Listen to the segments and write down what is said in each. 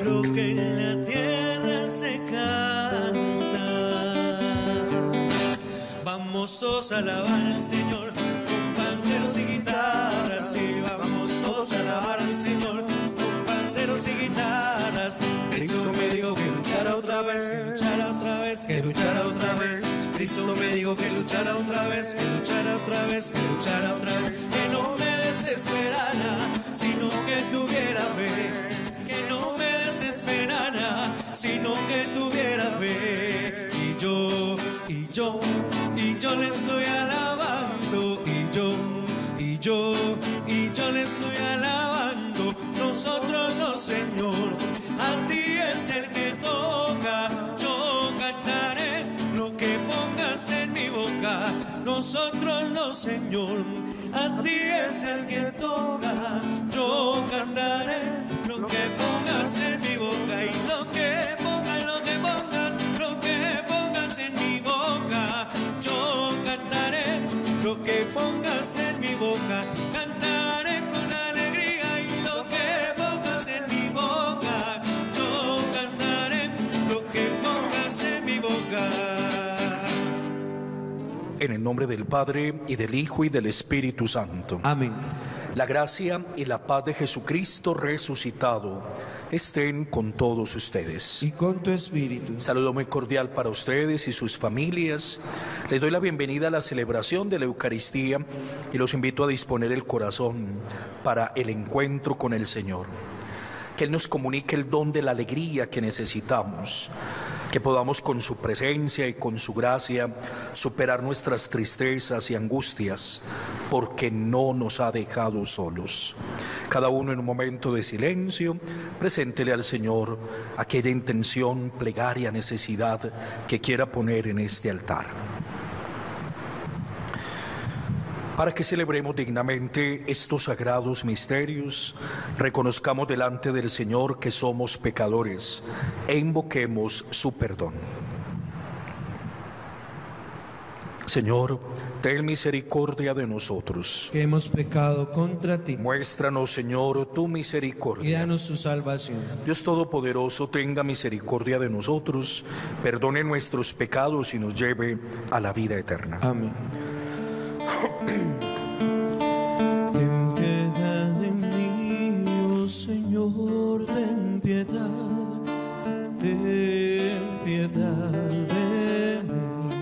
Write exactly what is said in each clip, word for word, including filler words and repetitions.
lo que en la tierra se canta. Vamos todos a alabar al Señor con panderos y guitarras, y vamos todos a alabar al Señor con panderos y guitarras. Cristo me dijo que luchara otra vez, que luchara otra vez, que luchara otra vez. Cristo me dijo que luchara otra vez, que luchara otra vez, que luchara otra vez. Que no me desesperara, sino que tuviera fe. Que no me desesperara, sino que tuviera fe. Y yo, y yo, y yo le estoy alabando. Y yo, y yo, y yo le estoy alabando. Nosotros no, Señor, a ti es el que toca. Yo cantaré lo que pongas en mi boca. Nosotros no, Señor, a ti es el que toca. Yo cantaré lo que pongas en mi boca. Y lo que pongas, lo que pongas, lo que pongas en mi boca. Yo cantaré lo que pongas en mi boca. Cantaré con alegría. Y lo que pongas en mi boca. Yo cantaré lo que pongas en mi boca. En el nombre del Padre, y del Hijo, y del Espíritu Santo. Amén. La gracia y la paz de Jesucristo resucitado estén con todos ustedes. Y con tu espíritu. Saludo muy cordial para ustedes y sus familias. Les doy la bienvenida a la celebración de la Eucaristía y los invito a disponer el corazón para el encuentro con el Señor. Que Él nos comunique el don de la alegría que necesitamos. Que podamos con su presencia y con su gracia superar nuestras tristezas y angustias, porque no nos ha dejado solos. Cada uno en un momento de silencio, preséntele al Señor aquella intención, plegaria, necesidad que quiera poner en este altar. Para que celebremos dignamente estos sagrados misterios, reconozcamos delante del Señor que somos pecadores e invoquemos su perdón. Señor, ten misericordia de nosotros. Que hemos pecado contra ti. Muéstranos, Señor, tu misericordia. Y danos tu salvación. Dios Todopoderoso, tenga misericordia de nosotros, perdone nuestros pecados y nos lleve a la vida eterna. Amén. Ten piedad de mí, oh Señor, ten piedad, ten piedad de mí.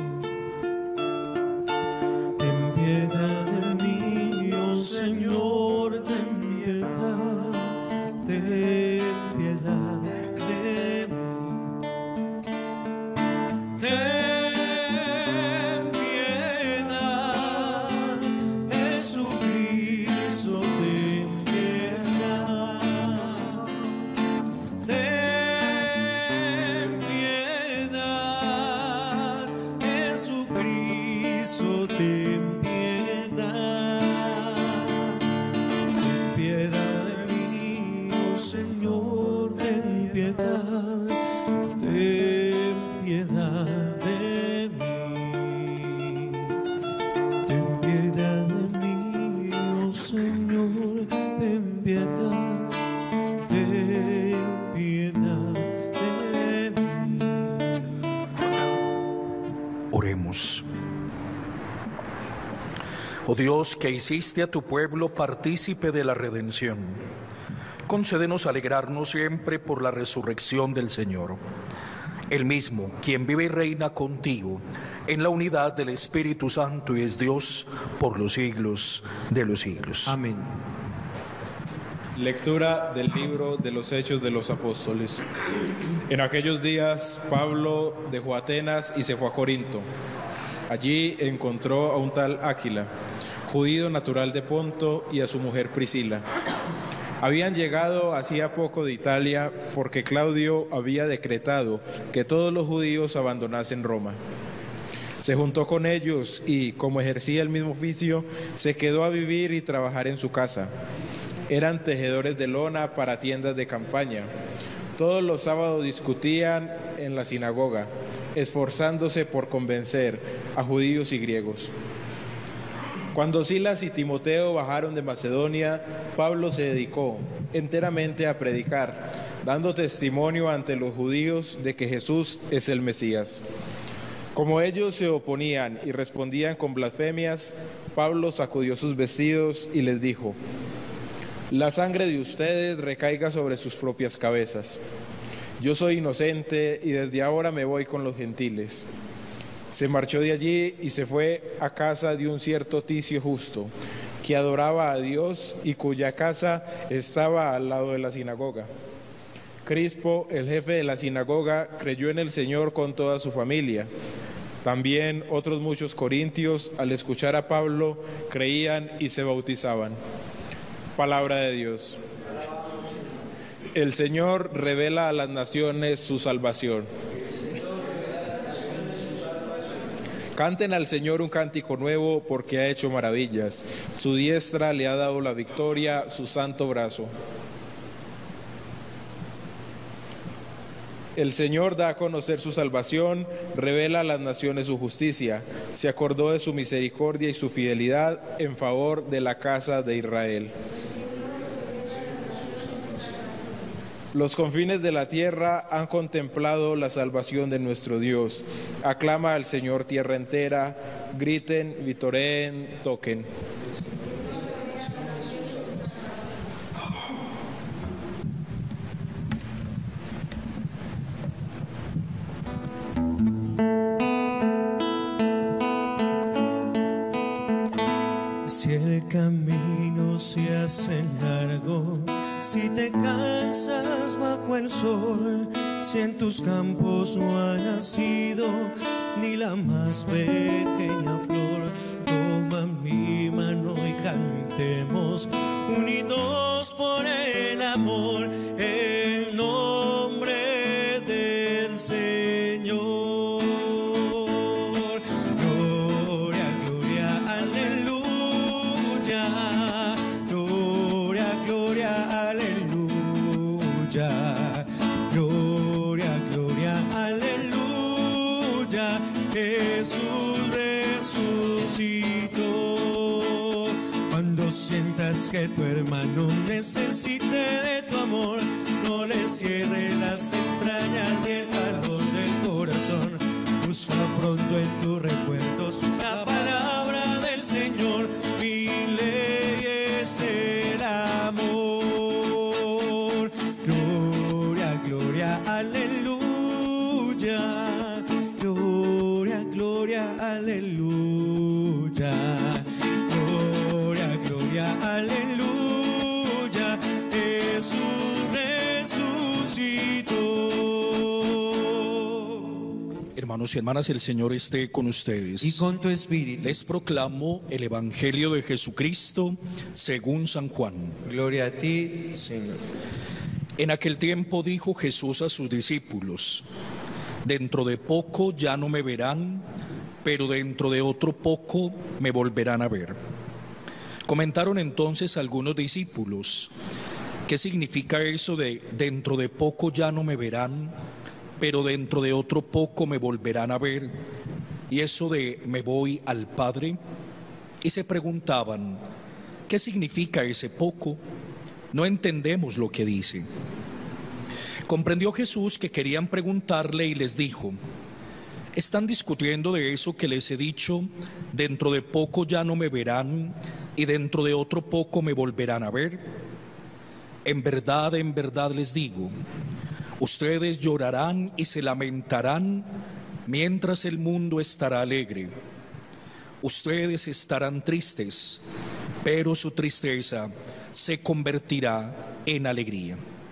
Ten piedad de mí, oh Señor, ten piedad, ten piedad de mí. Ten Oh Dios, que hiciste a tu pueblo partícipe de la redención, concédenos alegrarnos siempre por la resurrección del Señor. Él mismo, quien vive y reina contigo en la unidad del Espíritu Santo y es Dios por los siglos de los siglos. Amén. Lectura del libro de los Hechos de los Apóstoles. En aquellos días Pablo dejó Atenas y se fue a Corinto. Allí encontró a un tal Áquila, judío natural de Ponto, y a su mujer Priscila. Habían llegado hacía poco de Italia porque Claudio había decretado que todos los judíos abandonasen Roma. Se juntó con ellos y, como ejercía el mismo oficio, se quedó a vivir y trabajar en su casa. Eran tejedores de lona para tiendas de campaña. Todos los sábados discutían en la sinagoga, esforzándose por convencer a judíos y griegos. Cuando Silas y Timoteo bajaron de Macedonia, Pablo se dedicó enteramente a predicar, dando testimonio ante los judíos de que Jesús es el Mesías. Como ellos se oponían y respondían con blasfemias, Pablo sacudió sus vestidos y les dijo: la sangre de ustedes recaiga sobre sus propias cabezas. Yo soy inocente y desde ahora me voy con los gentiles. Se marchó de allí y se fue a casa de un cierto Ticio Justo, que adoraba a Dios y cuya casa estaba al lado de la sinagoga. Crispo, el jefe de la sinagoga, creyó en el Señor con toda su familia. También otros muchos corintios, al escuchar a Pablo, creían y se bautizaban. Palabra de Dios. El Señor revela a las naciones su salvación. Canten al Señor un cántico nuevo porque ha hecho maravillas. Su diestra le ha dado la victoria, su santo brazo. El Señor da a conocer su salvación, revela a las naciones su justicia. Se acordó de su misericordia y su fidelidad en favor de la casa de Israel. Los confines de la tierra han contemplado la salvación de nuestro Dios. Aclama al Señor tierra entera, griten, vitoreen, toquen. Si el camino se hace largo, si te cansas bajo el sol, si en tus campos no ha nacido ni la más pequeña flor, toma mi mano y cantemos unidos por el amor, el nombre del Señor. Sientas que tu hermano necesite de tu amor, no le cierre las entrañas ni el calor del corazón. Busca pronto en tus recuerdos la palabra del Señor. Mi ley es el amor. Gloria, gloria, aleluya. Gloria, gloria, aleluya. Aleluya, Jesús resucitó. Hermanos y hermanas, el Señor esté con ustedes. Y con tu espíritu. Les proclamo el Evangelio de Jesucristo según San Juan. Gloria a ti, Señor. En aquel tiempo dijo Jesús a sus discípulos: dentro de poco ya no me verán, pero dentro de otro poco me volverán a ver. Comentaron entonces algunos discípulos: ¿qué significa eso de dentro de poco ya no me verán, pero dentro de otro poco me volverán a ver? Y eso de me voy al Padre. Y se preguntaban: ¿qué significa ese poco? No entendemos lo que dice. Comprendió Jesús que querían preguntarle y les dijo: ¿están discutiendo de eso que les he dicho? Dentro de poco ya no me verán y dentro de otro poco me volverán a ver. En verdad, en verdad les digo, ustedes llorarán y se lamentarán mientras el mundo estará alegre. Ustedes estarán tristes, pero su tristeza se convertirá en alegría.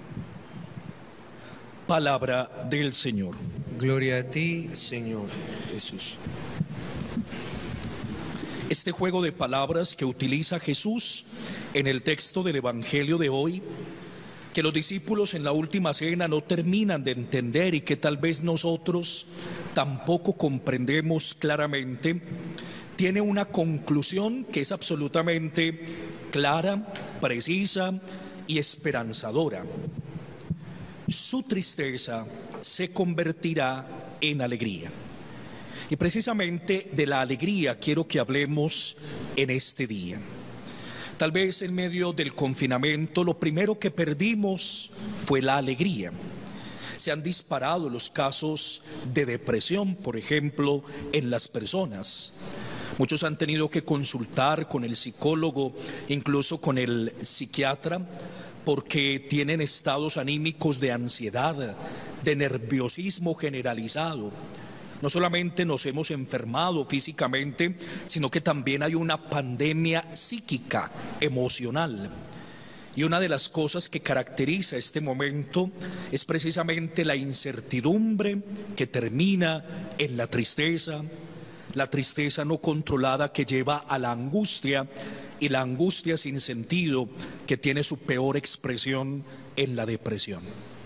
Palabra del Señor. Gloria a ti, Señor Jesús. Este juego de palabras que utiliza Jesús en el texto del Evangelio de hoy, que los discípulos en la última cena no terminan de entender y que tal vez nosotros tampoco comprendemos claramente, tiene una conclusión que es absolutamente clara, precisa y esperanzadora. Su tristeza se convertirá en alegría. Y precisamente de la alegría quiero que hablemos en este día. Tal vez en medio del confinamiento lo primero que perdimos fue la alegría. Se han disparado los casos de depresión, por ejemplo, en las personas. Muchos han tenido que consultar con el psicólogo, incluso con el psiquiatra, porque tienen estados anímicos de ansiedad, de nerviosismo generalizado. No solamente nos hemos enfermado físicamente, sino que también hay una pandemia psíquica, emocional. Y una de las cosas que caracteriza este momento es precisamente la incertidumbre que termina en la tristeza, la tristeza no controlada que lleva a la angustia y la angustia sin sentido que tiene su peor expresión en la depresión.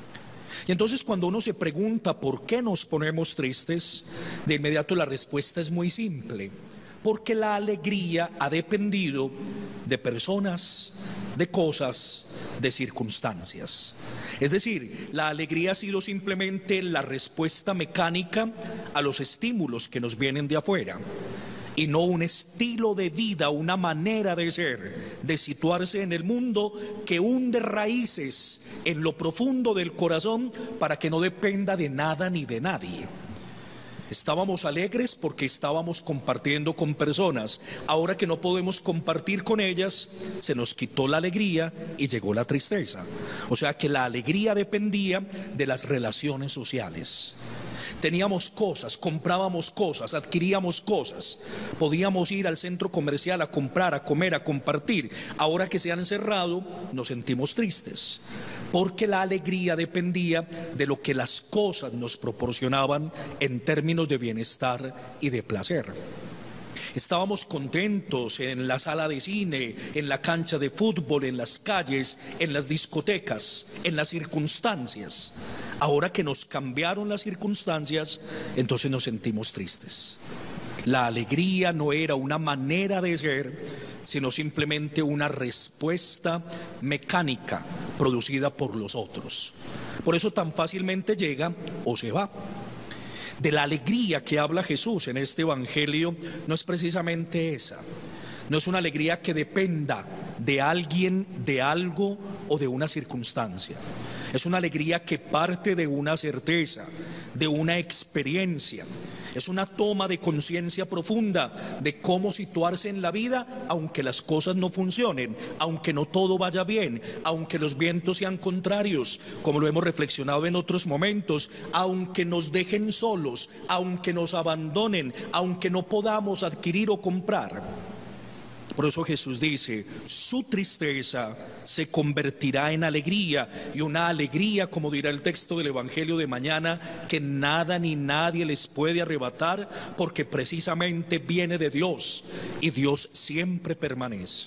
Y entonces cuando uno se pregunta por qué nos ponemos tristes, de inmediato la respuesta es muy simple. Porque la alegría ha dependido de personas, de cosas, de circunstancias. Es decir, la alegría ha sido simplemente la respuesta mecánica a los estímulos que nos vienen de afuera, y no un estilo de vida, una manera de ser, de situarse en el mundo que hunde raíces en lo profundo del corazón para que no dependa de nada ni de nadie. Estábamos alegres porque estábamos compartiendo con personas. Ahora que no podemos compartir con ellas, se nos quitó la alegría y llegó la tristeza. O sea que la alegría dependía de las relaciones sociales. Teníamos cosas, comprábamos cosas, adquiríamos cosas. Podíamos ir al centro comercial a comprar, a comer, a compartir. Ahora que se han cerrado, nos sentimos tristes. Porque la alegría dependía de lo que las cosas nos proporcionaban en términos de bienestar y de placer. Estábamos contentos en la sala de cine, en la cancha de fútbol, en las calles, en las discotecas, en las circunstancias. Ahora que nos cambiaron las circunstancias, entonces nos sentimos tristes. La alegría no era una manera de ser, sino simplemente una respuesta mecánica producida por los otros. Por eso tan fácilmente llega o se va. De la alegría que habla Jesús en este evangelio no es precisamente esa. No es una alegría que dependa de alguien, de algo o de una circunstancia. Es una alegría que parte de una certeza, de una experiencia. Es una toma de conciencia profunda de cómo situarse en la vida, aunque las cosas no funcionen, aunque no todo vaya bien, aunque los vientos sean contrarios, como lo hemos reflexionado en otros momentos, aunque nos dejen solos, aunque nos abandonen, aunque no podamos adquirir o comprar. Por eso Jesús dice, su tristeza se convertirá en alegría, y una alegría, como dirá el texto del Evangelio de mañana, que nada ni nadie les puede arrebatar, porque precisamente viene de Dios, y Dios siempre permanece.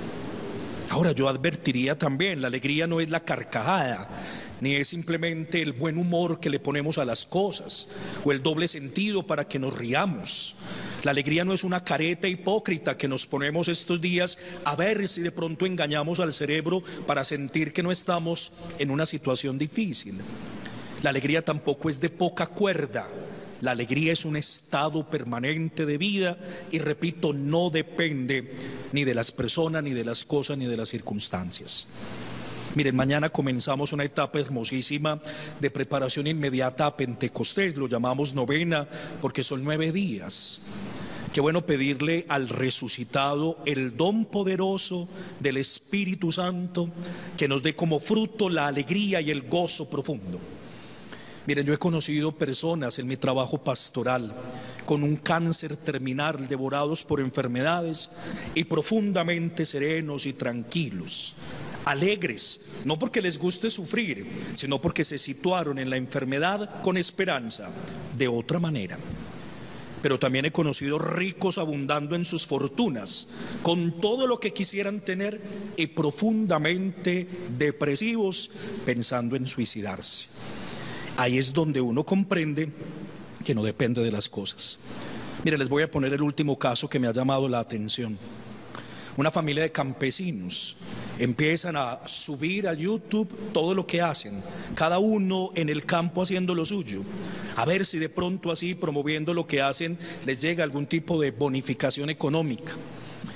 Ahora yo advertiría también, la alegría no es la carcajada, ni es simplemente el buen humor que le ponemos a las cosas, o el doble sentido para que nos riamos. La alegría no es una careta hipócrita que nos ponemos estos días a ver si de pronto engañamos al cerebro para sentir que no estamos en una situación difícil. La alegría tampoco es de poca cuerda. La alegría es un estado permanente de vida y, repito, no depende ni de las personas, ni de las cosas, ni de las circunstancias. Miren, mañana comenzamos una etapa hermosísima de preparación inmediata a Pentecostés, lo llamamos novena porque son nueve días. Qué bueno pedirle al resucitado el don poderoso del Espíritu Santo que nos dé como fruto la alegría y el gozo profundo. Miren, yo he conocido personas en mi trabajo pastoral con un cáncer terminal, devorados por enfermedades y profundamente serenos y tranquilos, alegres, no porque les guste sufrir, sino porque se situaron en la enfermedad con esperanza de otra manera. Pero también he conocido ricos abundando en sus fortunas, con todo lo que quisieran tener, y profundamente depresivos, pensando en suicidarse. Ahí es donde uno comprende que no depende de las cosas. Mire, les voy a poner el último caso que me ha llamado la atención. Una familia de campesinos empiezan a subir a YouTube todo lo que hacen, cada uno en el campo haciendo lo suyo, a ver si de pronto así, promoviendo lo que hacen, les llega algún tipo de bonificación económica.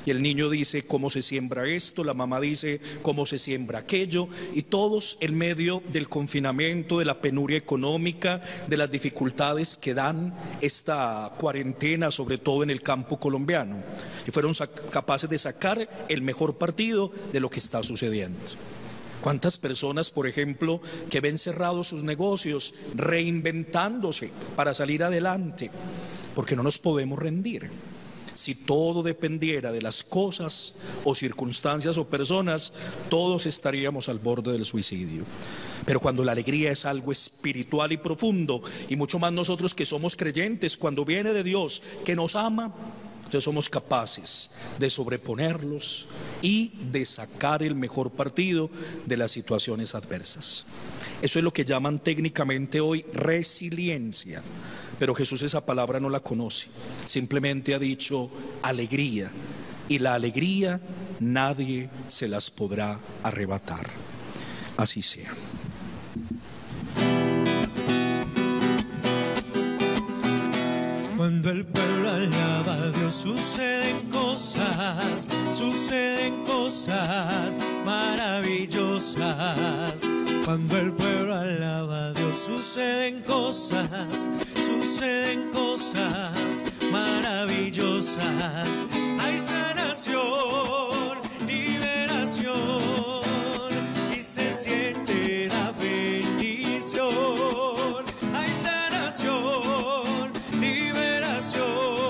Y el niño dice cómo se siembra esto, la mamá dice cómo se siembra aquello, y todos en medio del confinamiento, de la penuria económica, de las dificultades que dan esta cuarentena, sobre todo en el campo colombiano. Y fueron capaces de sacar el mejor partido de lo que está sucediendo. ¿Cuántas personas, por ejemplo, que ven cerrados sus negocios, reinventándose para salir adelante? Porque no nos podemos rendir. Si todo dependiera de las cosas o circunstancias o personas, todos estaríamos al borde del suicidio. Pero cuando la alegría es algo espiritual y profundo, y mucho más nosotros que somos creyentes, cuando viene de Dios, que nos ama, entonces somos capaces de sobreponerlos y de sacar el mejor partido de las situaciones adversas. Eso es lo que llaman técnicamente hoy resiliencia, pero Jesús esa palabra no la conoce, simplemente ha dicho alegría, y la alegría nadie se las podrá arrebatar. Así sea. Cuando el pueblo alaba a Dios suceden cosas, suceden cosas maravillosas. Cuando el pueblo alaba a Dios suceden cosas, suceden cosas maravillosas. Hay sanación, liberación y se siente la bendición. Hay sanación, liberación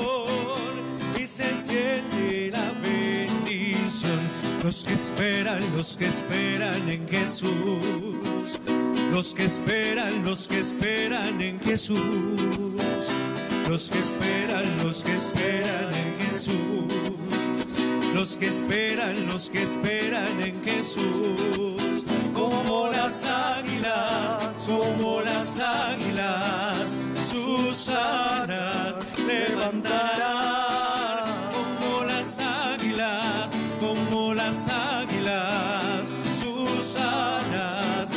y se siente la bendición. Los que esperan, los que esperan en Jesús, los que esperan, los que esperan en Jesús, los que esperan, los que esperan en Jesús, los que esperan, los que esperan en Jesús, como las águilas, como las águilas, sus alas levantarán, como las águilas, como las águilas, sus alas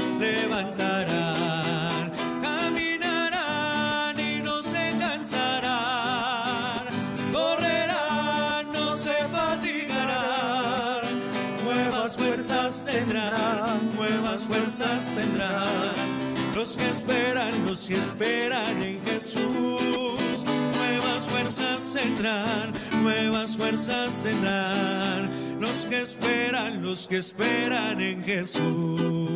levantarán, caminarán y no se cansarán, correrán, no se fatigarán, nuevas fuerzas tendrán, nuevas fuerzas tendrán, los que esperan, los que esperan en Jesús, nuevas fuerzas tendrán, nuevas fuerzas tendrán, los que esperan, los que esperan en Jesús.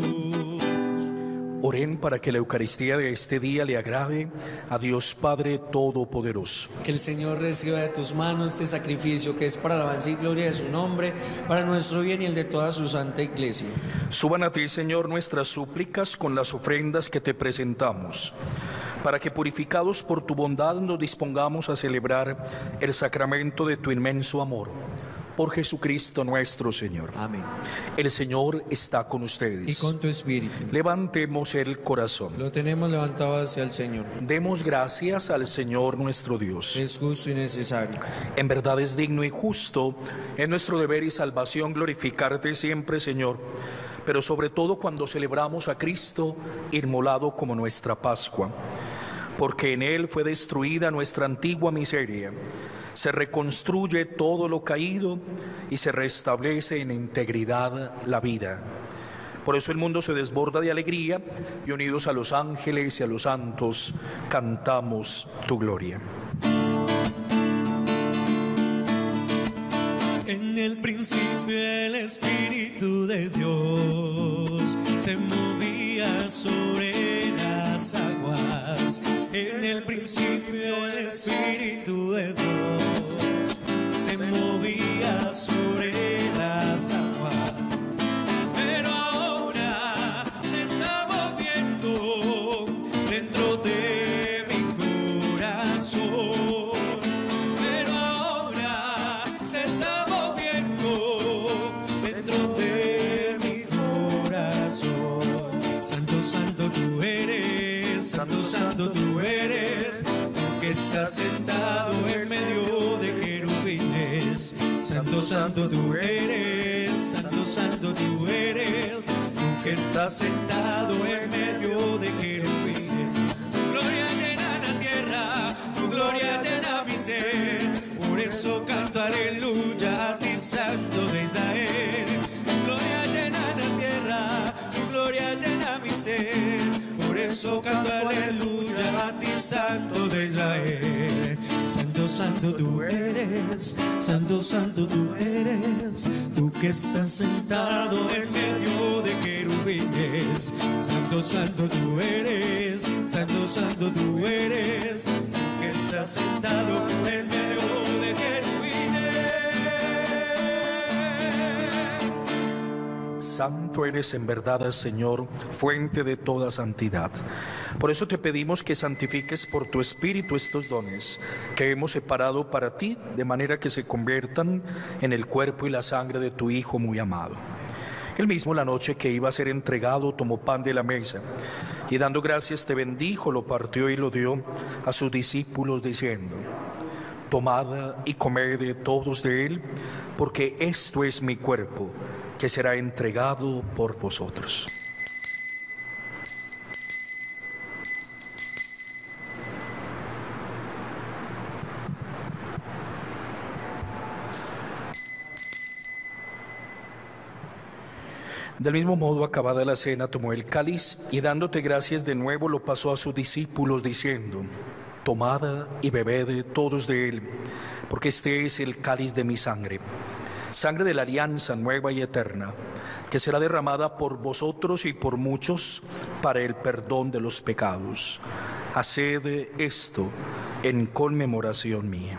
Oren para que la Eucaristía de este día le agrade a Dios Padre Todopoderoso. Que el Señor reciba de tus manos este sacrificio que es para la alabanza y gloria de su nombre, para nuestro bien y el de toda su santa Iglesia. Suban a ti, Señor, nuestras súplicas con las ofrendas que te presentamos, para que purificados por tu bondad nos dispongamos a celebrar el sacramento de tu inmenso amor. Por Jesucristo nuestro Señor. Amén. El Señor está con ustedes. Y con tu espíritu. Levantemos el corazón. Lo tenemos levantado hacia el Señor. Demos gracias al Señor nuestro Dios. Es justo y necesario. En verdad es digno y justo, es nuestro deber y salvación glorificarte siempre, Señor, pero sobre todo cuando celebramos a Cristo inmolado como nuestra Pascua, porque en Él fue destruida nuestra antigua miseria. Se reconstruye todo lo caído y se restablece en integridad la vida. Por eso el mundo se desborda de alegría y unidos a los ángeles y a los santos cantamos tu gloria. En el principio el Espíritu de Dios se movía sobre las aguas. En el principio el Espíritu de Dios se movía sobre las aguas, pero ahora se está moviendo dentro de mi corazón, pero ahora se está moviendo dentro de mi corazón. Santo, santo tú eres, santo, santo tú eres, tú que estás sentado en medio de querubines. Santo, santo tú eres, santo, santo tú eres, tú que estás sentado en medio de querubines. Tu gloria llena la tierra, tu gloria llena mi ser, por eso canto aleluya a ti, nacer. Por eso canto aleluya a ti, Santo de Israel. Santo, santo tú eres, santo, santo tú eres, tú que estás sentado en medio de querubines. Santo, santo tú eres, santo, santo tú eres, tú que estás sentado en medio de querubines. Santo eres en verdad, Señor, fuente de toda santidad. Por eso te pedimos que santifiques por tu Espíritu estos dones que hemos separado para ti, de manera que se conviertan en el cuerpo y la sangre de tu Hijo muy amado. Él mismo, la noche que iba a ser entregado, tomó pan de la mesa y dando gracias te bendijo, lo partió y lo dio a sus discípulos diciendo: tomad y comed todos de él, porque esto es mi cuerpo, que será entregado por vosotros. Del mismo modo, acabada la cena, tomó el cáliz y dándote gracias de nuevo lo pasó a sus discípulos diciendo: tomad y bebed todos de él, porque este es el cáliz de mi sangre, sangre de la alianza nueva y eterna, que será derramada por vosotros y por muchos para el perdón de los pecados. Haced esto en conmemoración mía.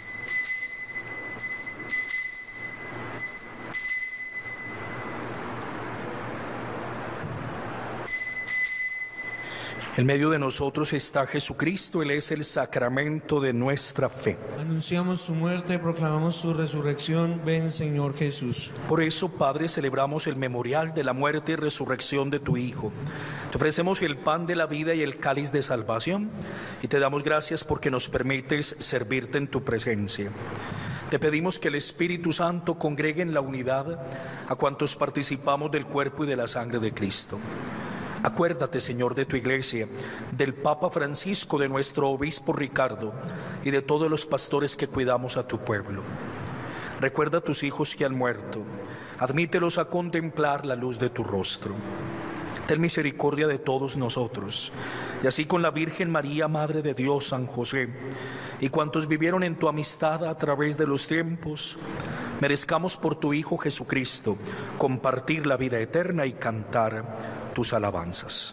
En medio de nosotros está Jesucristo, Él es el sacramento de nuestra fe. Anunciamos su muerte, proclamamos su resurrección. Ven, Señor Jesús. Por eso, Padre, celebramos el memorial de la muerte y resurrección de tu Hijo. Te ofrecemos el pan de la vida y el cáliz de salvación, y te damos gracias porque nos permites servirte en tu presencia. Te pedimos que el Espíritu Santo congregue en la unidad a cuantos participamos del cuerpo y de la sangre de Cristo. Acuérdate, Señor, de tu iglesia, del Papa Francisco, de nuestro obispo Ricardo y de todos los pastores que cuidamos a tu pueblo. Recuerda a tus hijos que han muerto, admítelos a contemplar la luz de tu rostro. Ten misericordia de todos nosotros, y así con la Virgen María, Madre de Dios, San José, y cuantos vivieron en tu amistad a través de los tiempos, merezcamos por tu Hijo Jesucristo compartir la vida eterna y cantar tus alabanzas.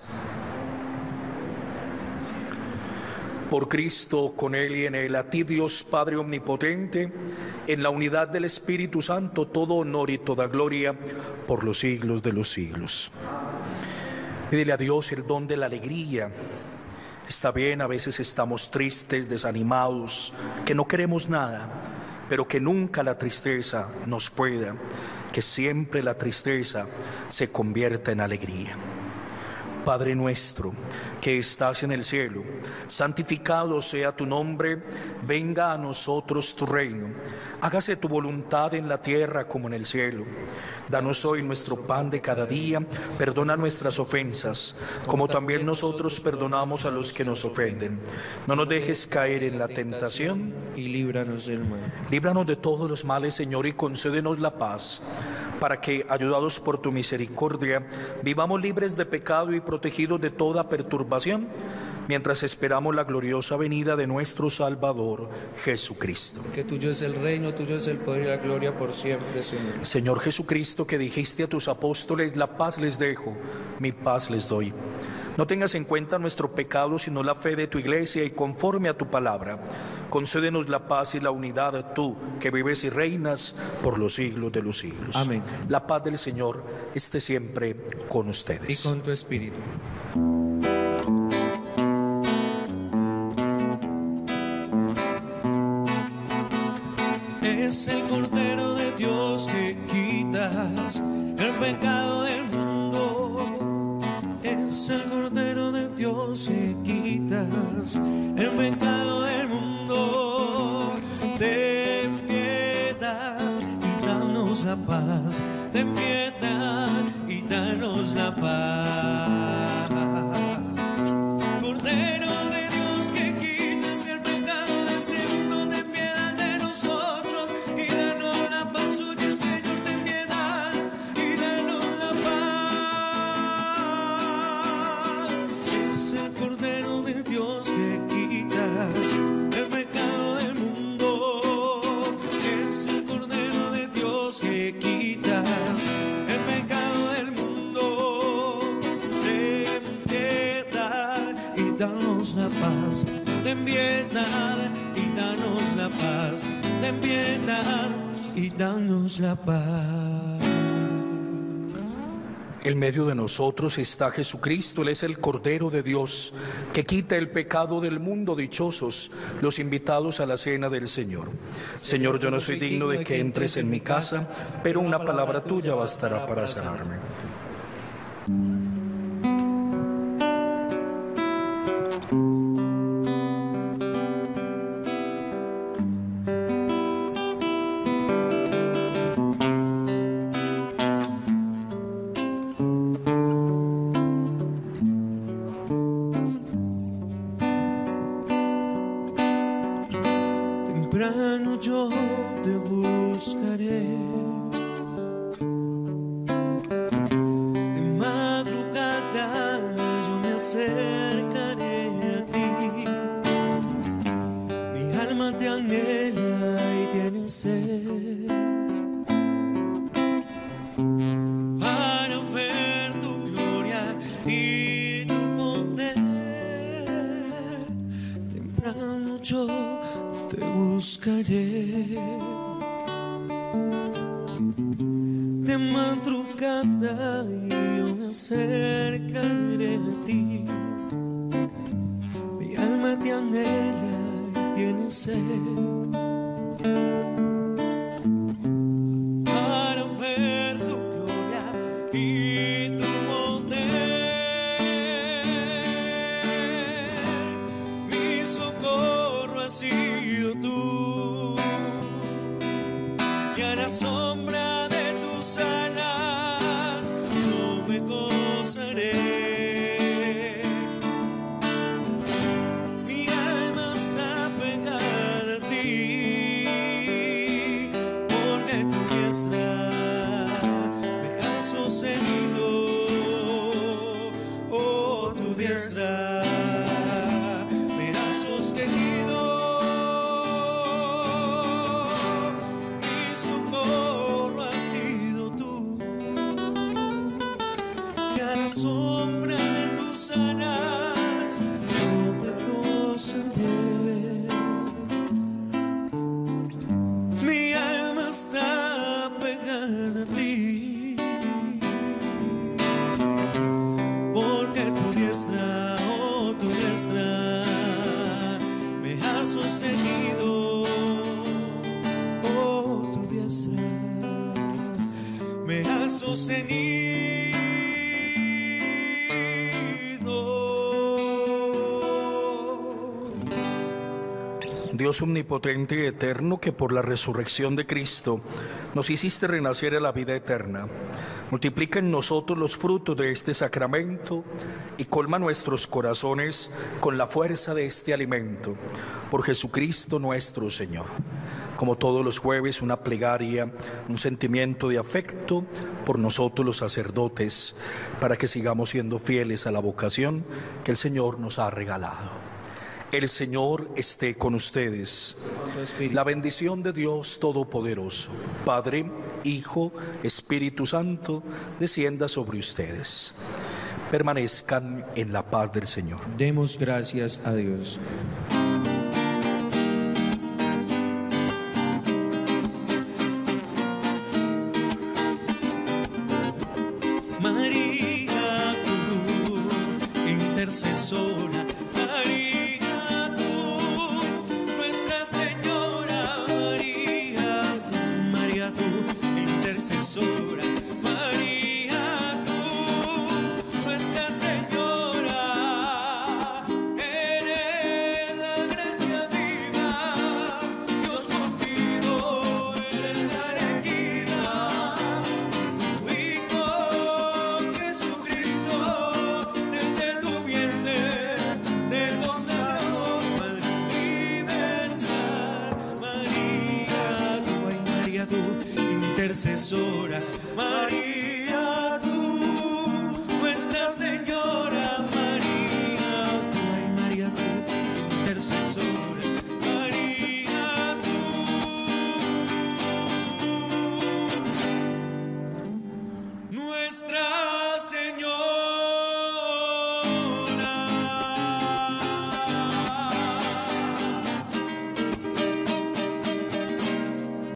Por Cristo, con Él y en Él, a ti Dios Padre Omnipotente, en la unidad del Espíritu Santo, todo honor y toda gloria por los siglos de los siglos. Pídele a Dios el don de la alegría. Está bien, a veces estamos tristes, desanimados, que no queremos nada, pero que nunca la tristeza nos pueda, que siempre la tristeza se convierta en alegría. Padre nuestro, que estás en el cielo, santificado sea tu nombre, venga a nosotros tu reino, hágase tu voluntad en la tierra como en el cielo. Danos hoy nuestro pan de cada día, perdona nuestras ofensas, como también nosotros perdonamos a los que nos ofenden. No nos dejes caer en la tentación y líbranos del mal. Líbranos de todos los males, Señor, y concédenos la paz, para que, ayudados por tu misericordia, vivamos libres de pecado y protegidos de toda perturbación, mientras esperamos la gloriosa venida de nuestro Salvador, Jesucristo. Que tuyo es el reino, tuyo es el poder y la gloria por siempre, Señor. Señor Jesucristo, que dijiste a tus apóstoles: la paz les dejo, mi paz les doy. No tengas en cuenta nuestro pecado, sino la fe de tu iglesia, y conforme a tu palabra, concédenos la paz y la unidad, tú que vives y reinas por los siglos de los siglos. Amén. La paz del Señor esté siempre con ustedes. Y con tu espíritu. Es el Cordero de Dios que quitas el pecado del mundo. Es el Cordero de Dios que quitas el pecado del mundo. Ten piedad y danos la paz. Ten piedad y danos la paz. Cordero de Dios que quitas el pecado de este mundo, ten piedad de nosotros y danos la paz. Oye, Señor, ten piedad y danos la paz. danos la paz. Ten piedad y danos la paz. Ten piedad y danos la paz. En medio de nosotros está Jesucristo, Él es el Cordero de Dios, que quita el pecado del mundo. Dichosos los invitados a la cena del Señor. Señor, yo no soy digno de que entres en mi casa, pero una palabra tuya bastará para sanarme. Temprano yo te buscaré, de madrugada yo me acercaré a ti. Mi alma te anhela y tiene sed para ver tu gloria y tu poder. Temprano yo te buscaré, de madrugada yo me acercaré a ti. Mi alma te anhela y tiene sed para ver tu gloria y tu poder. Mi socorro ha sido tú, y a la sombra de tus alas yo me gozaré. Mi alma está pegada a ti, porque tu diestra me ha sostenido. Oh, tu diestra me ha sostenido. Sombra de tus alas yo me gozaré. Mi alma está pegada a ti, porque tu diestra, oh tu diestra me ha sostenido. Oh tu diestra me ha sostenido. Dios omnipotente y eterno, que por la resurrección de Cristo nos hiciste renacer a la vida eterna, multiplica en nosotros los frutos de este sacramento y colma nuestros corazones con la fuerza de este alimento. Por Jesucristo nuestro Señor. Como todos los jueves, una plegaria, un sentimiento de afecto por nosotros los sacerdotes, para que sigamos siendo fieles a la vocación que el Señor nos ha regalado. El Señor esté con ustedes. La bendición de Dios Todopoderoso, Padre, Hijo, Espíritu Santo, descienda sobre ustedes. Permanezcan en la paz del Señor. Demos gracias a Dios. María, tú, intercesora. Intercesora, María.